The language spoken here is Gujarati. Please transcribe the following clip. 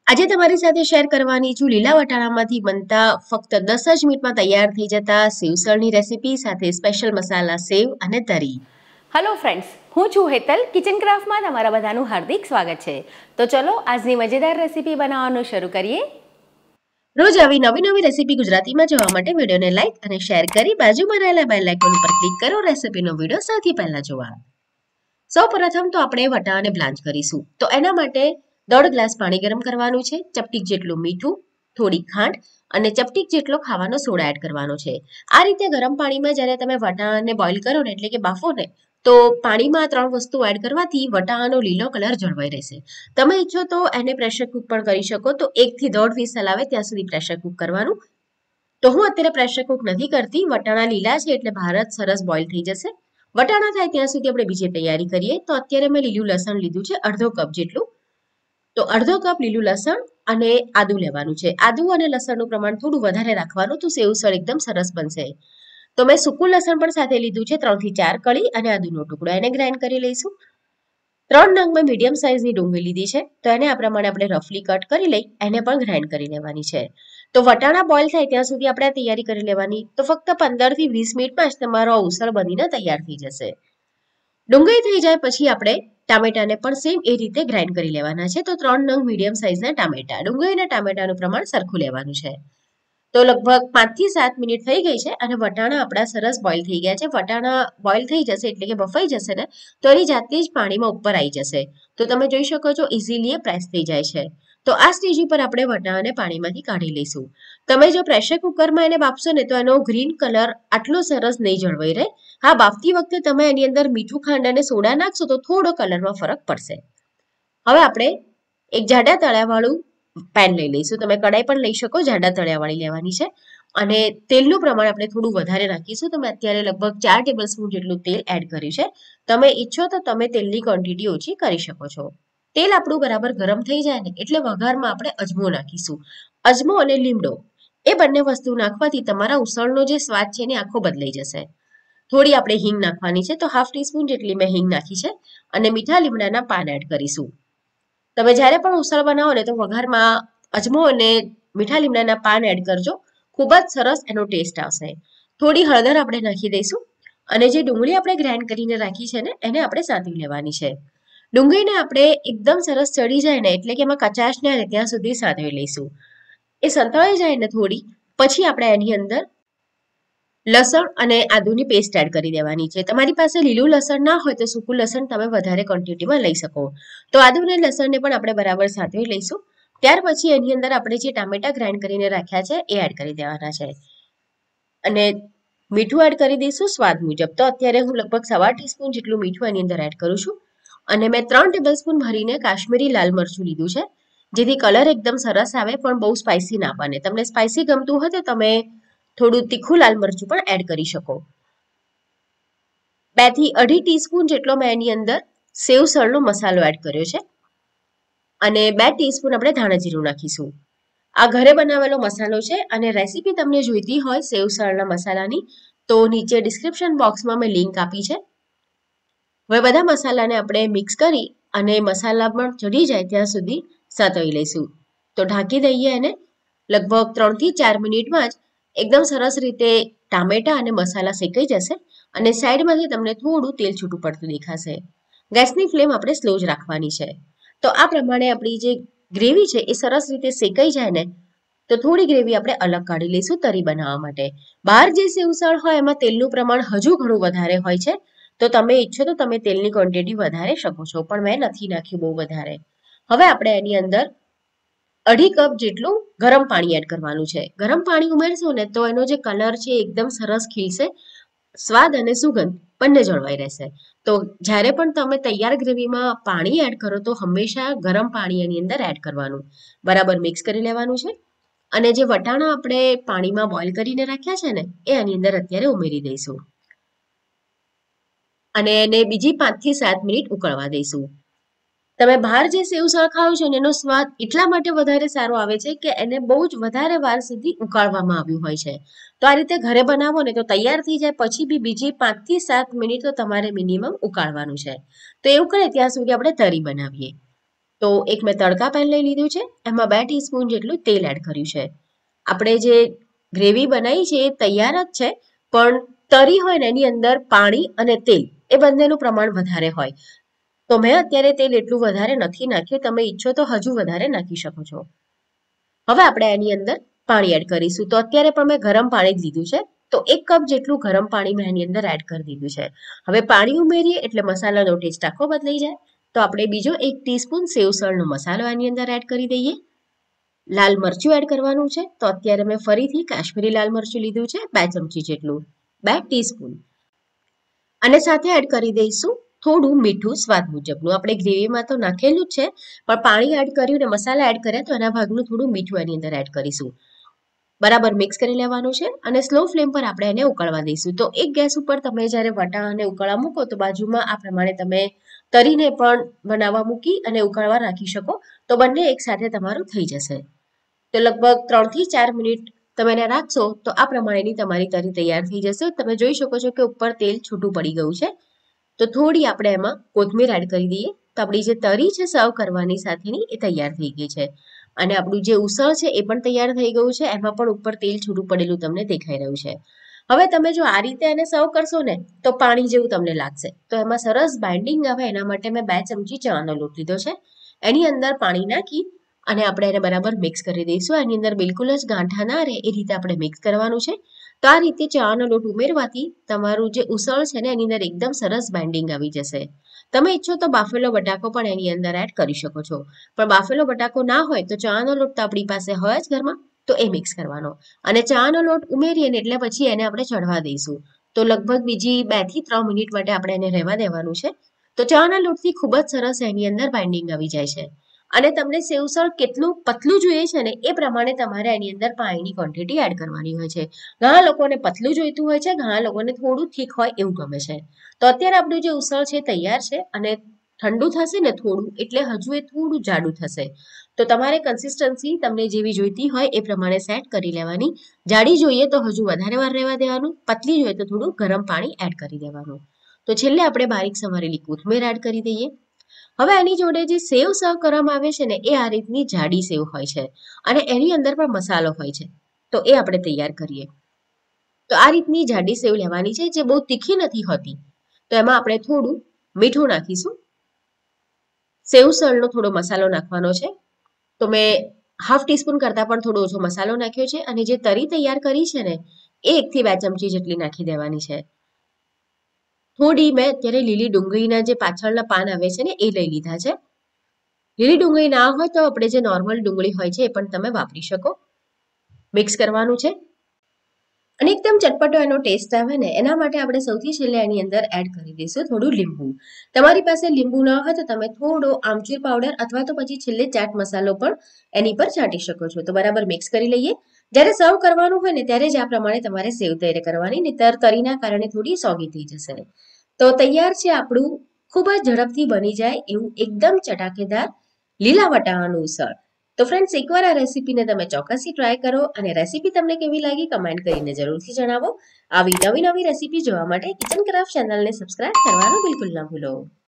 આજે તમારી સાથે શેર કરવાની છું લીલા વટાણામાંથી બનતા ફક્ત 10 જ મિનિટમાં તૈયાર થઈ જતા સેવસળની રેસીપી સાથે સ્પેશિયલ મસાલા સેવ અને તરી. હેલો ફ્રેન્ડ્સ, હું છું હેતલ. કિચન ક્રાફ્ટમાં તમારા બધાનું હાર્દિક સ્વાગત છે. તો ચલો આજની મજેદાર રેસીપી બનાવવાનું શરૂ કરીએ. રોજ આવી નવી નવી રેસીપી ગુજરાતીમાં જોવા માટે વિડીયોને લાઈક અને શેર કરી બાજુમાં રહેલા બેલ આઇકોન ઉપર ક્લિક કરો રેસીપીનો વિડીયો સૌથી પહેલા જોવા. સૌપ્રથમ તો આપણે વટાણાને બ્લાન્ચ કરીશું. તો એના માટે 1.5 ગ્લાસ પાણી ગરમ કરવાનું છે, ચપટીક જેટલું મીઠું, થોડી ખાંડ અને ચપટીક જેટલો ખાવાનો સોડા એડ કરવાનો છે. આ રીતે ગરમ પાણીમાં જ્યારે તમે વટાણાને બોઇલ કરો ને એટલે કે બાફો ને તો પાણીમાં 3 વસ્તુ એડ કરવાથી વટાણાનો લીલો કલર જળવાઈ રહેશે. તમે ઈચ્છો તો એને પ્રેશર કુક પણ કરી શકો. તો 1 થી 1.5 વિસલ આવે ત્યાં સુધી પ્રેશર કુક કરવાનું. તો હું અત્યારે પ્રેશર કુક નથી કરતી, વટાણા લીલા છે એટલે બહાર જ સરસ બોઇલ થઈ જશે. વટાણા થાય ત્યાં સુધી આપણે બીજી તૈયારી કરીએ. તો અત્યારે મેં લીલું લસણ લીધું છે 1/2 કપ જેટલું. તો 1/2 કપ લીલું લસણ અને આદુ લેવાનું છે. આદુ અને લસણનું પ્રમાણ થોડું વધારે રાખવાનું તો સેવસળ એકદમ સરસ બનશે. તો મેં સૂકું લસણ પણ સાથે લીધું છે 3 થી 4 કળી અને આદુનો ટુકડો, એને ગ્રાઇન્ડ કરી લઈશું. 3 નંગ મેં મીડિયમ સાઇઝની ડુંગળી લીધી છે. તો એને આ પ્રમાણે આપણે રફલી કટ કરી લઈ એને પણ ગ્રાઇન્ડ કરી લેવાની છે. તો વટાણા બોઇલ થાય ત્યાં સુધી આપણે આ તૈયારી કરી લેવાની. તો ફક્ત 15 થી 20 મિનિટમાં જ તમારો ઉસળ બનીને તૈયાર થઈ જશે. ડુંગળી થઈ જાય પછી આપણે ટામેટાને પણ સેમ એ રીતે ગ્રાઇન્ડ કરી લેવાના છે. તો 3 નંગ મીડિયમ સાઇઝના ટામેટા, ડુંગળી અને ટામેટાનું પ્રમાણ સરખું લેવાનું છે. તો લગભગ 5 થી 7 મિનિટ થઈ ગઈ છે અને વટાણા આપણા સરસ બોઇલ થઈ ગયા છે. વટાણા બોઇલ થઈ જશે એટલે કે બફાઈ જશે ને તો એની જાતે જ પાણીમાં ઉપર આવી જશે. તો તમે જોઈ શકો છો ઇઝીલી એ પ્રેસ થઈ જાય છે. તો આ સ્ટેજ ઉપર આપણે વટાણાને પાણીમાંથી કાઢી લઈશું. તમે જો પ્રેશર કુકરમાં એને બાફશો ને તો એનો ગ્રીન કલર આટલો સરસ નહીં જળવાઈ રહે. હા, બાફતી વખતે તમે એની અંદર મીઠું, ખાંડ અને સોડા નાખશો તો થોડો કલરમાં ફરક પડશે. હવે આપણે એક જાડા તળિયાવાળું પેન લઈ લઈશું. તમે કડાઈ પણ લઈ શકો, જાડા તળિયાવાળી લેવાની છે. અને તેલનું પ્રમાણ આપણે થોડું વધારે રાખીશું. તો મેં અત્યારે લગભગ 4 ટેબલ સ્પૂન જેટલું તેલ એડ કર્યું છે. તમે ઈચ્છો તો તમે તેલની ક્વોન્ટિટી ઓછી કરી શકો છો. તેલ આપણું બરાબર ગરમ થઈ જાય ને એટલે વઘારમાં આપણે અજમો નાખીશું. અજમો અને લીમડો એ બંને વસ્તુ નાખવાથી તમારા ઉસળનો જે સ્વાદ છે એને આખો બદલાઈ જશે. થોડી આપણે હિંગ નાખવાની છે. તો 1/2 ટીસ્પૂન જેટલી મેં હિંગ નાખી છે અને મીઠા લીમડાના પાન એડ કરીશું. તમે જ્યારે પણ ઉસળ બનાવો ને તો વઘારમાં અજમો અને મીઠા લીમડાના પાન એડ કરજો. ખૂબ જ સરસ એનો ટેસ્ટ આવશે. થોડી હળદર આપણે નાખી દઈશું અને જે ડુંગળી આપણે ગ્રાઇન્ડ કરીને રાખી છે ને એને આપણે સાંતળી લેવાની છે. ડુંગળીને આપણે એકદમ સરસ ચડી જાય ને એટલે કે એમાં કચાશ ના રહે ત્યાં સુધી સાંતળી લઈશું. એ સંતળાઈ જાય ને થોડી પછી આપણે એની અંદર લસણ અને આદુની પેસ્ટ એડ કરી દેવાની છે. તમારી પાસે લીલું લસણ ના હોય તો સૂકું લસણ તમે વધારે ક્વોન્ટિટીમાં લઈ શકો. તો આદુ અને લસણને પણ આપણે બરાબર સાંતળી લઈશું. ત્યાર પછી એની અંદર આપણે જે ટામેટા ગ્રાઇન્ડ કરીને રાખ્યા છે એ એડ કરી દેવાના છે અને મીઠું એડ કરી દઈશું સ્વાદ મુજબ. તો અત્યારે હું લગભગ 1/4 ટીસ્પૂન જેટલું મીઠું એની અંદર એડ કરું છું અને મેં 3 ટેબલ સ્પૂન ભરીને કાશ્મીરી લાલ મરચું લીધું છે જેથી કલર એકદમ સરસ આવે પણ બહુ સ્પાઇસી ના બને. તમને સ્પાઇસી ગમતું હોય તો તમે થોડું તીખું લાલ મરચું પણ એડ કરી શકો. 2 થી 2.5 ટીસ્પૂન જેટલો મેં એની અંદર સેવસળનો મસાલો એડ કર્યો છે અને 2 ટીસ્પૂન આપણે ધાણા જીરું નાખીશું. આ ઘરે બનાવેલો મસાલો છે અને રેસીપી તમને જોઈતી હોય સેવસળના મસાલાની તો નીચે ડિસ્ક્રિપ્શન બોક્સમાં મેં લિંક આપી છે. હવે બધા મસાલાને આપણે મિક્સ કરી અને મસાલા પણ ચડી જાય ત્યાં સુધી સાતળી લઈશું. તો ઢાંકી દઈએ એને. લગભગ 3 થી 4 મિનિટમાં જ એકદમ સરસ રીતે ટામેટા અને મસાલા શેકાઈ જશે અને સાઈડમાંથી તમને થોડું તેલ છૂટું પડતું દેખાશે. ગેસની ફ્લેમ આપણે સ્લો જ રાખવાની છે. તો આ પ્રમાણે આપણી જે ગ્રેવી છે એ સરસ રીતે શેકાઈ જાય ને તો થોડી ગ્રેવી આપણે અલગ કાઢી લઈશું તરી બનાવવા માટે. બહાર જે સેવસળ હોય એમાં તેલનું પ્રમાણ હજુ ઘણું વધારે હોય છે. તો તમે ઈચ્છો તો તમે તેલની ક્વોન્ટિટી વધારે શકો છો પણ મેં નથી નાખ્યું બહુ વધારે. હવે આપણે એની અંદર 2.5 કપ જેટલું ગરમ પાણી એડ કરવાનું છે. ગરમ પાણી ઉમેરશો ને તો એનો જે કલર છે એકદમ સરસ ખીલશે, સ્વાદ અને સુગંધ બંને જળવાઈ રહેશે. તો જ્યારે પણ તમે તૈયાર ગ્રેવીમાં પાણી એડ કરો તો હંમેશા ગરમ પાણી એની અંદર એડ કરવાનું. બરાબર મિક્સ કરી લેવાનું છે અને જે વટાણા આપણે પાણીમાં બોઇલ કરીને રાખ્યા છે ને એ આની અંદર અત્યારે ઉમેરી દઈશું અને એને બીજી 5 થી 7 મિનિટ ઉકળવા દઈશું. તમે બહાર જે સેવસળ ખાઓ છો ને એનો સ્વાદ એટલા માટે વધારે સારો આવે છે કે એને બહુ જ વધારે વાર સુધી ઉકાળવામાં આવ્યું હોય છે. તો આ રીતે ઘરે બનાવો ને તો તૈયાર થઈ જાય પછી બી બીજી 5 થી 7 મિનિટ તો તમારે મિનિમમ ઉકાળવાનું છે. તો એવું કરે ત્યાં સુધી આપણે તરી બનાવીએ. તો એક મેં તડકા પેન લઈ લીધું છે, એમાં 2 ટીસ્પૂન જેટલું તેલ એડ કર્યું છે. આપણે જે ગ્રેવી બનાવી છે એ તૈયાર જ છે, પણ તરી હોય ને એની અંદર પાણી અને તેલ એ બંનેનું પ્રમાણ વધારે હોય. તો મેં અત્યારે તેલ એટલું વધારે નથી નાખ્યું, તમે ઈચ્છો તો હજુ વધારે નાખી શકો છો. હવે આપણે એની અંદર પાણી એડ કરીશું. તો અત્યારે પણ મેં ગરમ પાણી જ લીધું છે, તો 1 કપ જેટલું ગરમ પાણી મેં એની અંદર એડ કરી દીધું છે. હવે પાણી ઉમેરીએ એટલે મસાલાનો ટેસ્ટ આખો બદલાઈ જાય. તો આપણે બીજો 1 ટીસ્પૂન સેવસળનો મસાલો એની અંદર એડ કરી દઈએ. લાલ મરચું એડ કરવાનું છે, તો અત્યારે મેં ફરીથી કાશ્મીરી લાલ મરચું લીધું છે 2 ચમચી જેટલું, 2 ટીસ્પૂન. અને સાથે એડ કરી દઈશું થોડું મીઠું સ્વાદ મુજબનું. આપણે ગ્રેવીમાં તો નાખેલું જ છે, પણ પાણી એડ કર્યું ને મસાલા એડ કર્યા તો એના ભાગનું થોડું મીઠું એની અંદર એડ કરીશું. બરાબર મિક્સ કરી લેવાનું છે અને સ્લો ફ્લેમ પર આપણે એને ઉકળવા દઈશું. તો એક ગેસ ઉપર તમે જ્યારે વટાણાને ઉકળવા મૂકો તો બાજુમાં આ પ્રમાણે તમે તરીને પણ બનાવવા મૂકી અને ઉકળવા રાખી શકો, તો બંને એકસાથે તમારું થઈ જશે. તો લગભગ 3 થી 4 મિનિટ તમે એને રાખશો તો આ પ્રમાણેની તમારી તરી તૈયાર થઈ જશે. તમે જોઈ શકો છો કે ઉપર તેલ છૂટું પડી ગયું છે. તો થોડી આપણે એમાં કોથમીર એડ કરી દઈએ, તો આપણી જે તરી છે સર્વ કરવાની સાથેની એ તૈયાર થઈ ગઈ છે. અને આપણું જે ઉસળ છે એ પણ તૈયાર થઈ ગયું છે, એમાં પણ ઉપર તેલ છૂટું પડેલું તમને દેખાઈ રહ્યું છે. હવે તમે જો આ રીતે એને સર્વ કરશો ને તો પાણી જેવું તમને લાગશે. તો એમાં સરસ બાઇન્ડિંગ આવે એના માટે મેં 2 ચમચી ચણાનો લોટ લીધો છે. એની અંદર પાણી નાખી અને આપણે એને બરાબર મિક્સ કરી દઈશું. એની અંદર બિલકુલ જ ગાંઠા ના રહે એ રીતે આપણે મિક્સ કરવાનું છે. તો આ રીતે ચણાનો લોટ ઉમેરવાથી તમારું જે ઉસળ છે ને એની અંદર એકદમ સરસ બાઇન્ડિંગ આવી જશે. તમે ઈચ્છો તો બાફેલો બટાકો પણ એની અંદર એડ કરી શકો છો, પણ બાફેલો બટાકો ના હોય તો ચણાનો લોટ તો આપણી પાસે હોય જ ઘરમાં, તો એ મિક્સ કરવાનો. અને ચણાનો લોટ ઉમેરીએ ને એટલે પછી એને આપણે ચડવા દઈશું. તો લગભગ બીજી 2 થી 3 મિનિટ માટે આપણે એને રહેવા દેવાનું છે. તો ચણાના લોટથી ખૂબ જ સરસ એની અંદર બાઇન્ડિંગ આવી જાય છે. અને તમને સેવસળ કેટલું પતલું જોઈએ છે ને એ પ્રમાણે તમારે એની અંદર પાણીની ક્વોન્ટિટી એડ કરવાની હોય છે. ઘણા લોકોને પતલું જોઈતું હોય છે, ઘણા લોકોને થોડું થીક હોય એવું ગમે છે. તો અત્યારે આપણું જે ઉસળ છે તૈયાર છે અને ઠંડુ થશે ને થોડું એટલે હજુ એ થોડું જાડું થશે. તો તમારે કન્સિસ્ટન્સી તમને જેવી જોઈતી હોય એ પ્રમાણે સેટ કરી લેવાની. જાડી જોઈએ તો હજુ વધારે વાર રહેવા દેવાનું, પતલી જોઈએ તો થોડું ગરમ પાણી એડ કરી દેવાનું. તો છેલ્લે આપણે બારીક સમારેલી કોથમીર એડ કરી દઈએ. હવે એની જોડે જે સેવ સર્વ કરવામાં આવે છે ને એ આ રીતની જાડી સેવ હોય છે અને એની અંદર પણ મસાલો હોય છે. તો એ આપણે તૈયાર કરીએ. તો આ રીતની જાડી સેવ લેવાની છે, જે બહુ તીખી નથી હોતી. તો એમાં આપણે થોડું મીઠું નાખીશું. સેવસળનો થોડો મસાલો નાખવાનો છે. તો મેં હાફ ટીસ્પૂન કરતાં પણ થોડો ઓછો મસાલો નાખ્યો છે. અને જે તરી તૈયાર કરી છે ને એ 1 થી 2 ચમચી જેટલી નાખી દેવાની છે. થોડી મેં અત્યારે લીલી ડુંગળીના જે પાછળના પાન આવે છે ને એ લઈ લીધા છે. લીલી ડુંગળી ના હોય તો આપણે જે નોર્મલ ડુંગળી હોય છે એ પણ તમે વાપરી શકો. મિક્સ કરવાનું છે અને એકદમ ચટપટો એનો ટેસ્ટ આવે ને એના માટે આપણે સૌથી છેલ્લે એની અંદર એડ કરી દઈશું થોડું લીંબુ. તમારી પાસે લીંબુ ન હોય તો તમે થોડો આમચૂર પાવડર અથવા તો પછી છેલ્લે ચાટ મસાલો પણ એની પર છાંટી શકો છો. તો બરાબર મિક્સ કરી લઈએ. જ્યારે સર્વ કરવાનું હોય ને ત્યારે જ આ પ્રમાણે તમારે સેવ તૈયાર કરવાની, નહીંતર તરીના કારણે થોડી સોગી થઈ જશે. તો તૈયાર છે આપણું ખૂબ જ ઝડપથી બની જાય એવું એકદમ ચટાકેદાર લીલા વટાણાનું ઉસળ. તો ફ્રેન્ડ્સ, એકવાર આ રેસીપીને તમે ચોક્કસથી ટ્રાય કરો અને રેસીપી તમને કેવી લાગી કમેન્ટ કરીને જરૂરથી જણાવો. આવી નવી રેસીપી જોવા માટે કિચન ક્રાફ્ટ ચેનલને સબસ્ક્રાઇબ કરવાનું બિલકુલ ના ભૂલો.